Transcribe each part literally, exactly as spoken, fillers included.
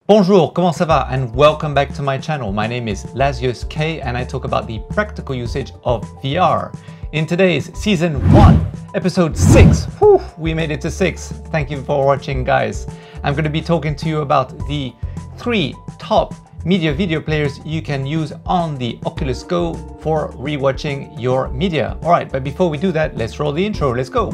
Bonjour, comment ça va? And welcome back to my channel. My name is Lazius K and I talk about the practical usage of V R. In today's season one, episode six, whew, we made it to six. Thank you for watching, guys. I'm going to be talking to you about the three top media video players you can use on the Oculus Go for rewatching your media. All right, but before we do that, let's roll the intro. Let's go.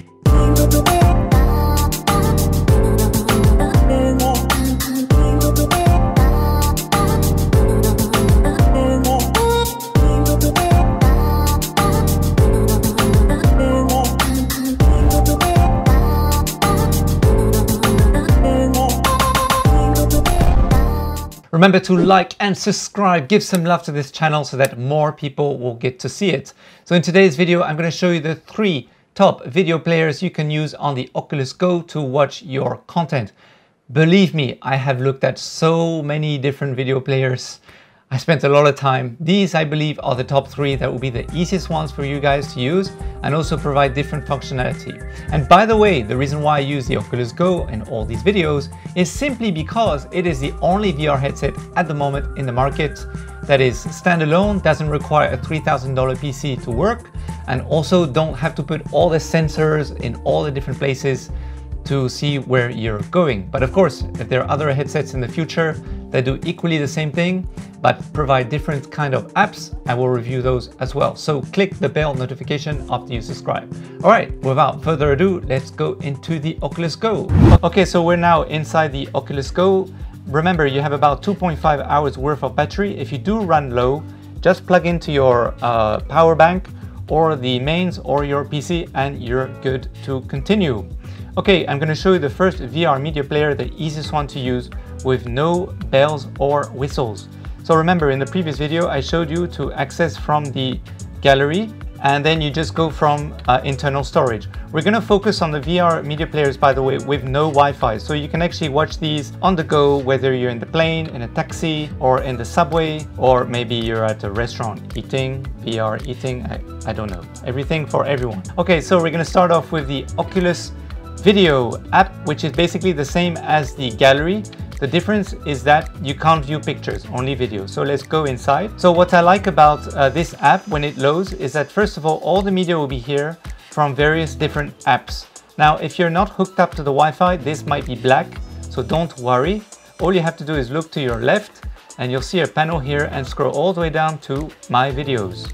Remember to like and subscribe, give some love to this channel so that more people will get to see it. So in today's video, I'm going to show you the three top video players you can use on the Oculus Go to watch your content. Believe me, I have looked at so many different video players. I spent a lot of time. These, I believe, are the top three that will be the easiest ones for you guys to use and also provide different functionality. And by the way, the reason why I use the Oculus Go in all these videos is simply because it is the only V R headset at the moment in the market that is standalone, doesn't require a three thousand dollar P C to work, and also don't have to put all the sensors in all the different places to see where you're going. But of course, if there are other headsets in the future that do equally the same thing, but provide different kind of apps, I will review those as well. So click the bell notification after you subscribe. All right, without further ado, let's go into the Oculus Go. Okay, so we're now inside the Oculus Go. Remember, you have about two point five hours worth of battery. If you do run low, just plug into your uh, power bank or the mains or your P C and you're good to continue. Okay, I'm going to show you the first V R media player, the easiest one to use with no bells or whistles. So remember, in the previous video, I showed you to access from the gallery and then you just go from uh, internal storage. We're going to focus on the V R media players, by the way, with no Wi-Fi. So you can actually watch these on the go, whether you're in the plane, in a taxi, or in the subway, or maybe you're at a restaurant eating, V R eating, I, I don't know. Everything for everyone. Okay, so we're going to start off with the Oculus Video app, which is basically the same as the gallery. The difference is that you can't view pictures, only video. So let's go inside. So what I like about uh, this app when it loads is that first of all, all the media will be here from various different apps. Now, if you're not hooked up to the Wi-Fi, this might be black, so don't worry. All you have to do is look to your left and you'll see a panel here and scroll all the way down to My Videos.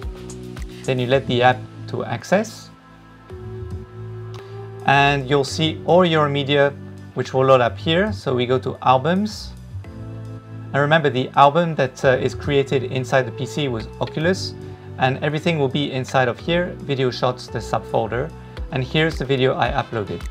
Then you let the app to access and you'll see all your media which will load up here. So we go to albums, and remember the album that uh, is created inside the P C was Oculus, and everything will be inside of here, video shots, the subfolder, and here's the video I uploaded.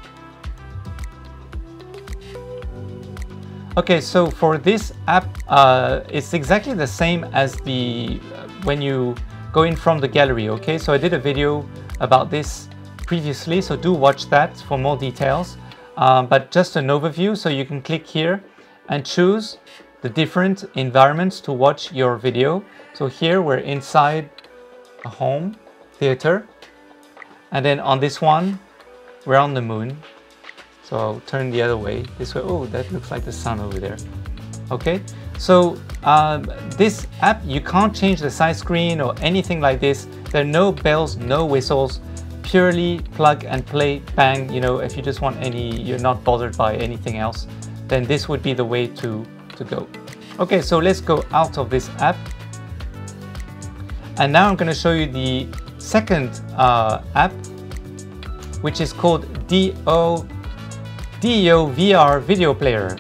Okay, so for this app, uh, it's exactly the same as the uh, when you go in from the gallery. Okay, so I did a video about this previously, so do watch that for more details. Um, but just an overview, so you can click here and choose the different environments to watch your video. So here we're inside a home theater, and then on this one we're on the moon. So I'll turn the other way, this way. Oh, that looks like the sun over there. Okay, so um, this app, you can't change the size screen or anything like this. There are no bells, no whistles. Purely plug and play, bang. You know, if you just want any, you're not bothered by anything else, then this would be the way to, to go. Okay, so let's go out of this app. And now I'm going to show you the second uh, app, which is called D O V R Video Player.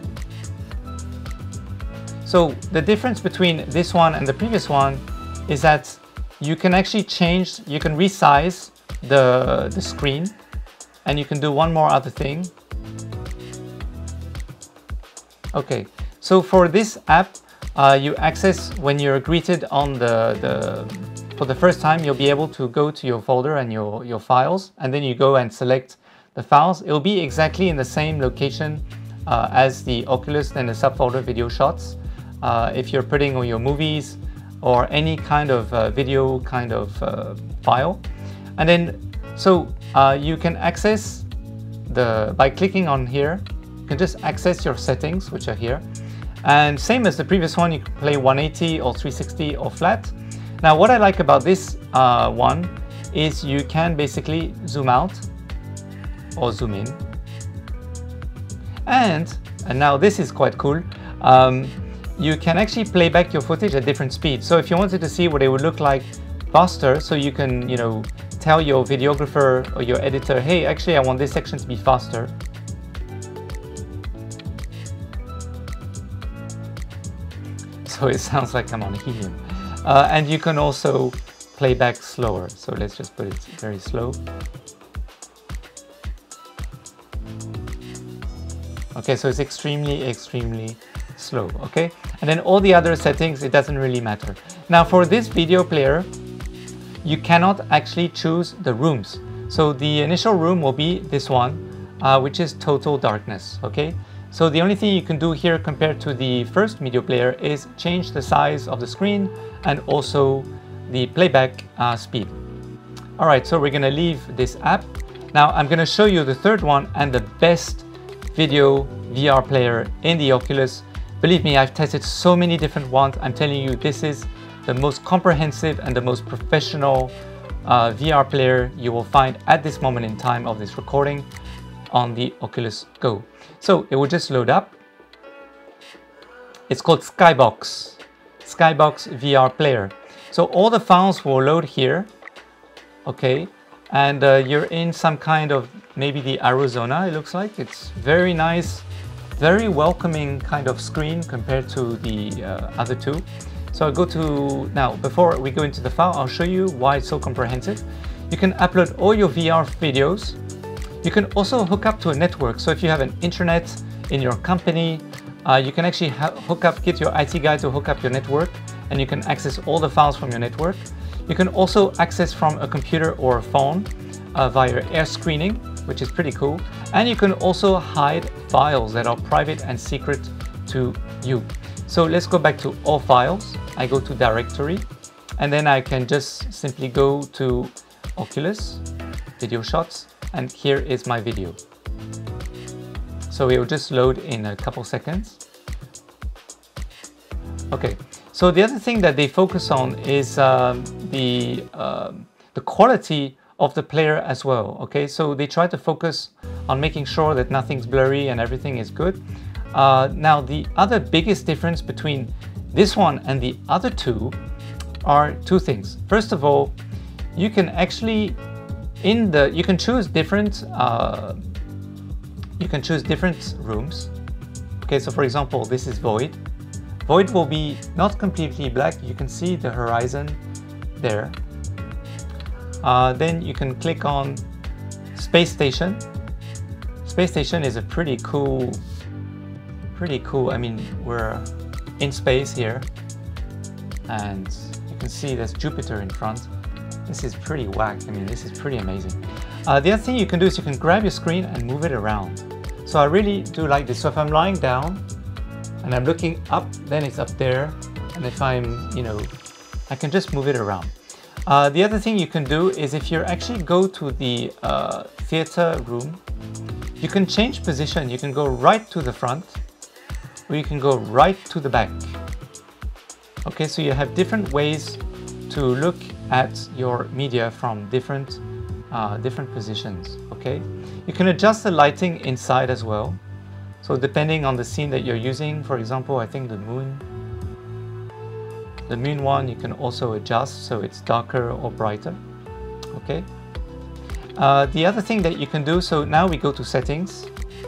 So the difference between this one and the previous one is that you can actually change, you can resize the the screen, and you can do one more other thing. Okay, so for this app, uh, you access when you're greeted on the the for the first time, you'll be able to go to your folder and your your files, and then you go and select the files. It'll be exactly in the same location uh, as the Oculus and the subfolder video shots. Uh, if you're putting all your movies or any kind of uh, video kind of uh, file. And then, so uh, you can access the, by clicking on here, can just access your settings, which are here. And same as the previous one, you can play one eighty or three sixty or flat. Now, what I like about this uh, one is you can basically zoom out or zoom in. And, and now this is quite cool. Um, you can actually play back your footage at different speeds. So if you wanted to see what it would look like faster, so you can, you know, tell your videographer or your editor, hey, actually I want this section to be faster. So it sounds like I'm on helium. Uh, and you can also play back slower. So let's just put it very slow. Okay, so it's extremely, extremely slow, okay? And then all the other settings, it doesn't really matter. Now for this video player, you cannot actually choose the rooms. So the initial room will be this one, uh, which is total darkness, okay? So the only thing you can do here compared to the first video player is change the size of the screen and also the playback uh, speed. All right, so we're gonna leave this app. Now I'm gonna show you the third one and the best video V R player in the Oculus. Believe me, I've tested so many different ones. I'm telling you, this is the most comprehensive and the most professional uh, V R player you will find at this moment in time of this recording on the Oculus Go. So it will just load up. It's called Skybox, Skybox V R player. So all the files will load here, okay? And uh, you're in some kind of, maybe the Arizona, it looks like. It's very nice, very welcoming kind of screen compared to the uh, other two. So I'll go to, now before we go into the file, I'll show you why it's so comprehensive. You can upload all your V R videos. You can also hook up to a network. So if you have an intranet in your company, uh, you can actually hook up, get your I T guy to hook up your network, and you can access all the files from your network. You can also access from a computer or a phone uh, via air screening, which is pretty cool. And you can also hide files that are private and secret to you. So let's go back to all files. I go to directory, and then I can just simply go to Oculus, video shots, and here is my video. So it will just load in a couple seconds. Okay, so the other thing that they focus on is um, the, um, the quality of the player as well, okay? So they try to focus on making sure that nothing's blurry and everything is good. Uh, now, the other biggest difference between this one and the other two are two things. First of all, you can actually in the you can choose different uh, you can choose different rooms. Okay, so for example, this is void. Void will be not completely black. You can see the horizon there. Uh, then you can click on Space Station. Space Station is a pretty cool, pretty cool. I mean, we're in space here, and you can see there's Jupiter in front. This is pretty whack. I mean, this is pretty amazing. Uh, the other thing you can do is you can grab your screen and move it around. So I really do like this. So if I'm lying down and I'm looking up, then it's up there. And if I'm, you know, I can just move it around. Uh, the other thing you can do is if you actually go to the uh, theater room, you can change position. You can go right to the front, or you can go right to the back. Okay, so you have different ways to look at your media from different uh, different positions. Okay, you can adjust the lighting inside as well. So depending on the scene that you're using, for example, I think the moon, the moon one, you can also adjust so it's darker or brighter. Okay. Uh, the other thing that you can do, so now we go to settings.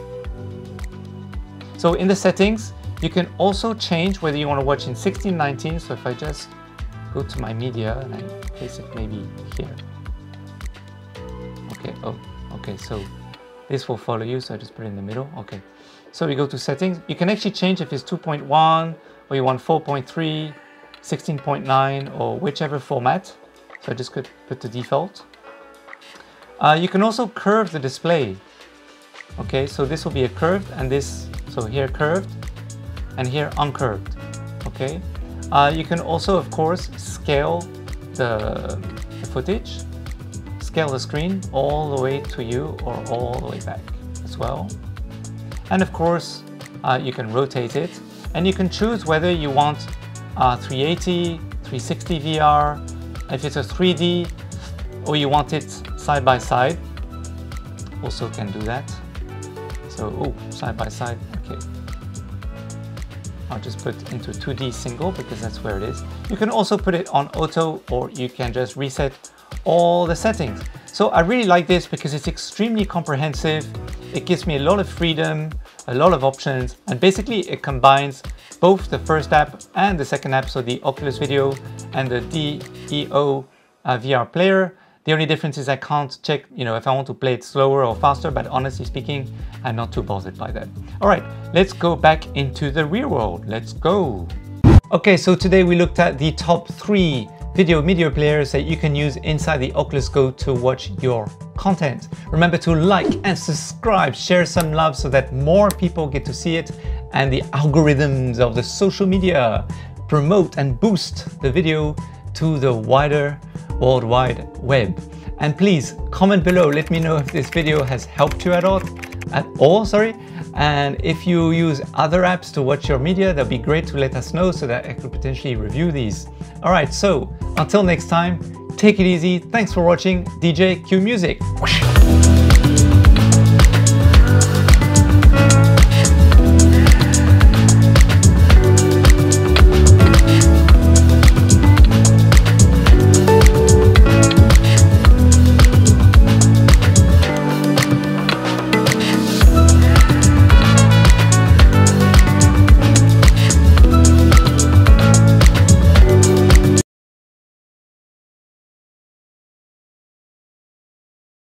So in the settings, you can also change whether you want to watch in sixteen nineteen. So if I just go to my media and I place it maybe here. Okay, oh, okay, so this will follow you, so I just put it in the middle. Okay, so we go to settings. You can actually change if it's two point one or you want four point three, sixteen point nine, or whichever format. So I just could put the default. Uh, you can also curve the display. Okay, so this will be a curved, and this, so here curved, and here uncurved. Okay. Uh, you can also, of course, scale the, the footage, scale the screen all the way to you or all the way back as well. And of course, uh, you can rotate it, and you can choose whether you want uh, three eighty, three sixty V R, if it's a three D, or you want it side by side. Also can do that. So, oh, side by side, okay. I'll just put into two D single because that's where it is. You can also put it on auto, or you can just reset all the settings. So I really like this because it's extremely comprehensive. It gives me a lot of freedom, a lot of options, and basically it combines both the first app and the second app, so the Oculus Video and the D E O uh, V R player. The only difference is I can't check, you know, if I want to play it slower or faster, but honestly speaking, I'm not too bothered by that. All right, let's go back into the real world. Let's go. Okay, so today we looked at the top three video media players that you can use inside the Oculus Go to watch your content. Remember to like and subscribe, share some love so that more people get to see it, and the algorithms of the social media promote and boost the video to the wider World Wide Web. And please comment below, let me know if this video has helped you at all, at all, sorry. And if you use other apps to watch your media, that'd be great to let us know so that I could potentially review these. All right, so until next time, take it easy. Thanks for watching. D J, cue music.